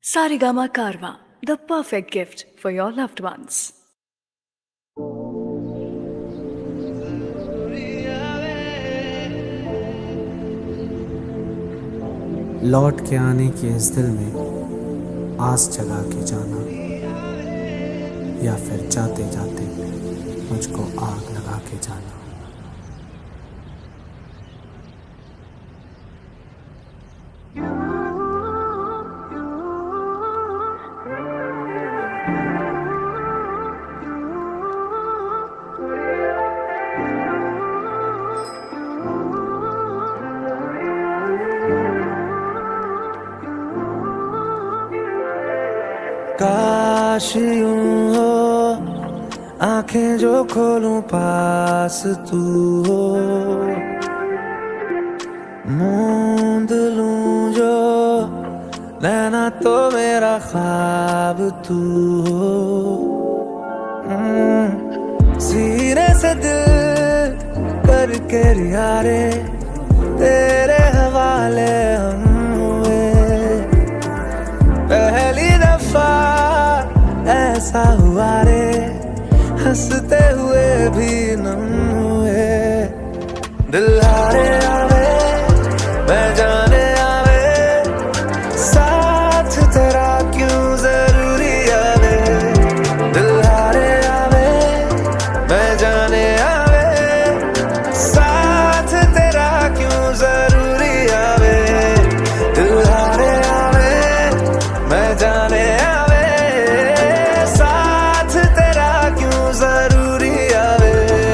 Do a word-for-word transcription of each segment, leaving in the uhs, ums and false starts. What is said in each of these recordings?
Sarigama Karwa, the perfect gift for your loved ones. लौट के आने की इस दिल में आस जगा के जाना, या फिर जाते जाते मुझको आग लगा के जाना। काश यूं हो आंखें जो खोलूं पास तू हो, मूंद लूं जो नैना तो मेरा ख्वाब तू हो। सीने से दिल करके रियारे तेरे हवाले हम हुए, पहली दफा ऐसा हुआ रे हंसते हुए भी नम हुए। दिल हारे आवे मैं जाने आवे, साथ तेरा क्यों जरूरी आवे। दिल हारे आवे मैं जाने आवे, साथ तेरा क्यों जरूरी आवे। दिल हारे आवे मैं जाने आवे, साथ तेरा क्यों जरूरी आवे।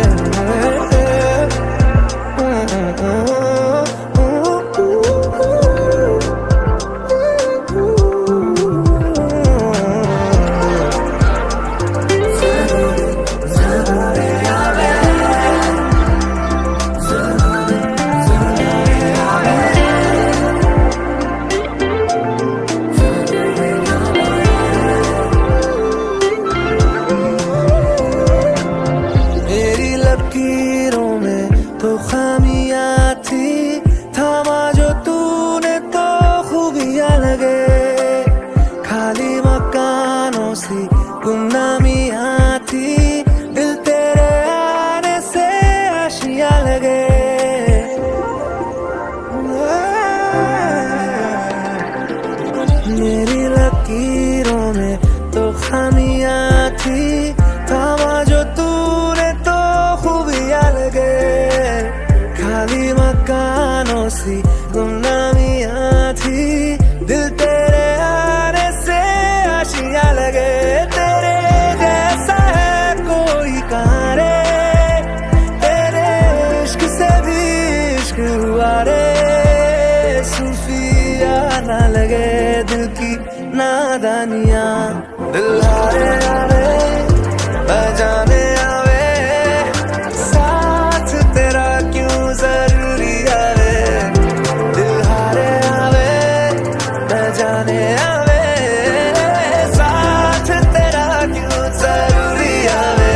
मेरी लकीरों में तो खामियां थी, थामा जो तूने तो खूबियां लगे। खाली मकानों सी गुमनामियां थी, दिल तेरे आने से आशियां लगे। मेरी लकीरों में तो खामियां थी, थामा जो तूने तो खूबियां लगे। खाली मकानों सी गुमनामियां थी, दिल तेरे आने से आशियां लगे। तेरे जैसा है कोई कहाँ रे, तेरे इश्क से भी इश्क हुआ रे। सूफिया ना लगे दिल की नादानियां। दिल हारे आवे मैं जाने आवे, साथ तेरा क्यों जरूरी आवे। दिल हारे आवे मैं जाने आवे, साथ तेरा क्यों जरूरी आवे।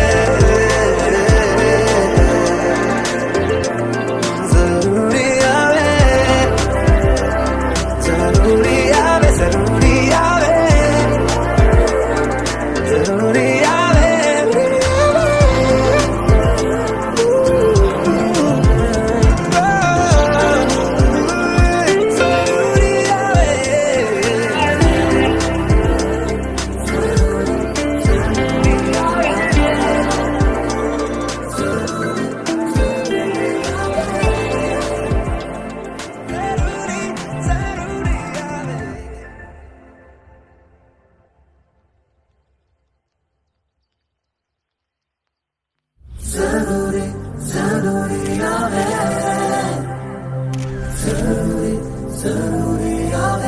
जरूरी आवे जरूरी आवे जरूरी आवे जरूरी आवे। जरूरी जरूरी आवे जरूरी जरूरी आवे।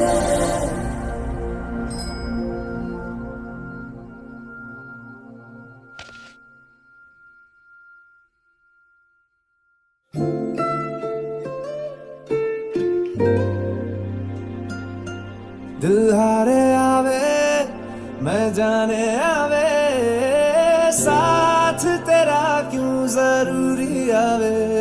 दिल हारे आवे मैं जाने आवे, साथ तेरा क्यों जरूरी आवे।